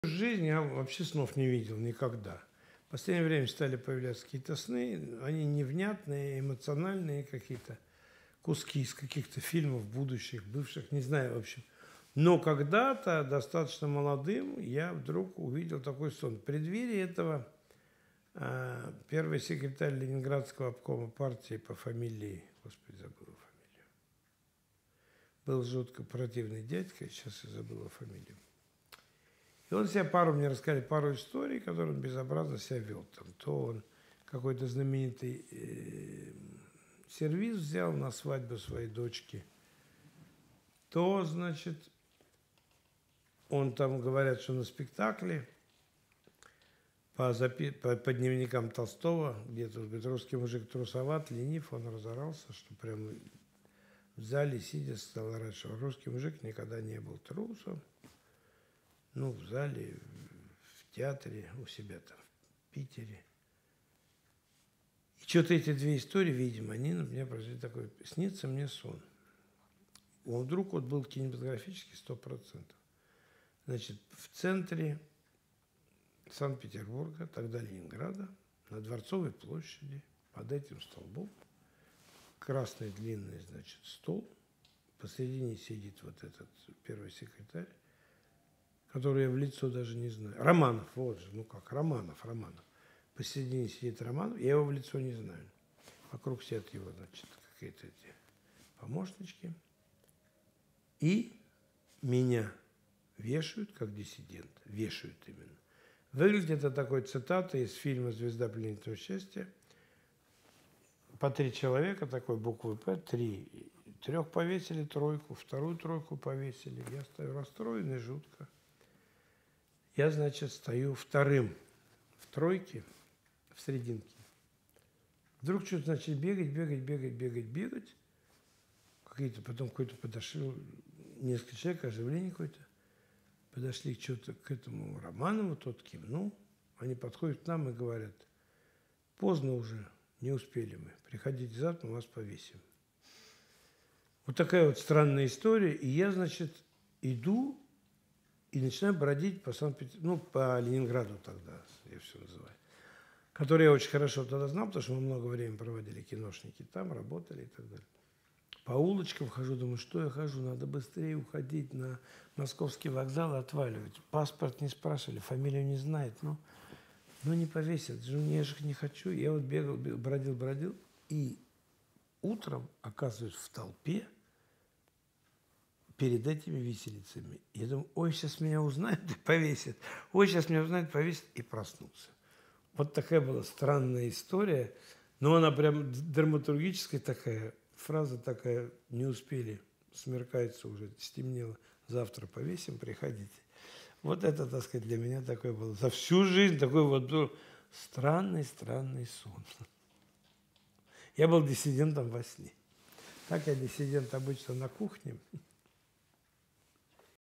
Жизнь я вообще снов не видел никогда. В последнее время стали появляться какие-то сны, они невнятные, эмоциональные какие-то, куски из каких-то фильмов будущих, бывших, не знаю, в общем. Но когда-то, достаточно молодым, я вдруг увидел такой сон. В преддверии этого первый секретарь Ленинградского обкома партии по фамилии, господи, забыл фамилию, был жутко противный дядька, сейчас я забыл фамилию. И он мне рассказали пару историй, которые он безобразно себя вел. То он какой-то знаменитый сервиз взял на свадьбу своей дочки, то, значит, он там, говорят, что на спектакле по дневникам Толстого, где-то, говорит, русский мужик трусоват, ленив, он разорался, что прямо в зале, сидя, стал орать, что русский мужик никогда не был трусом. Ну, в зале, в театре, у себя там, в Питере. И что-то эти две истории, видимо, они на меня произвели такой, снится мне сон. Он вдруг вот был кинематографический 100%. Значит, в центре Санкт-Петербурга, тогда Ленинграда, на Дворцовой площади, под этим столбом, красный длинный, значит, стол, посередине сидит вот этот первый секретарь, который я в лицо даже не знаю. Романов, вот же, ну как, Романов. Посередине сидит Романов, я его в лицо не знаю. Вокруг сидят его, значит, какие-то эти помощнички. И меня вешают, как диссидент. Вешают именно. Выглядит это такой цитатой из фильма «Звезда пленительного счастья». По 3 человека, такой буквы «П», 3. 3 повесили тройку, 2-ю тройку повесили. Я стою расстроенный жутко. Я, значит, стою вторым в тройке, в серединке. Вдруг что-то начали бегать. Потом какой-то подошли, несколько человек, оживление какое-то. Подошли что-то к этому Романову, тот кивнул. Они подходят к нам и говорят, поздно уже, не успели мы. Приходите завтра, мы вас повесим. Вот такая вот странная история. И я, значит, иду и начинаю бродить по по Ленинграду тогда, я все называю, который я очень хорошо тогда знал, потому что мы много времени проводили, киношники там, работали и так далее. По улочкам хожу, думаю, что я хожу, надо быстрее уходить на Московский вокзал и отваливать. Паспорт не спрашивали, фамилию не знает, ну не повесят, я же не хочу. Я вот бегал, бродил, и утром оказываюсь в толпе, перед этими виселицами. Я думаю, ой, сейчас меня узнают и повесят. Ой, сейчас меня узнают, повесят, и проснулся. Вот такая была странная история. Но она прям драматургическая такая, фраза такая, не успели, смеркается уже, стемнело. Завтра повесим, приходите. Вот это, так сказать, для меня такое было. За всю жизнь такой вот был странный сон. Я был диссидентом во сне. Так я диссидент обычно на кухне.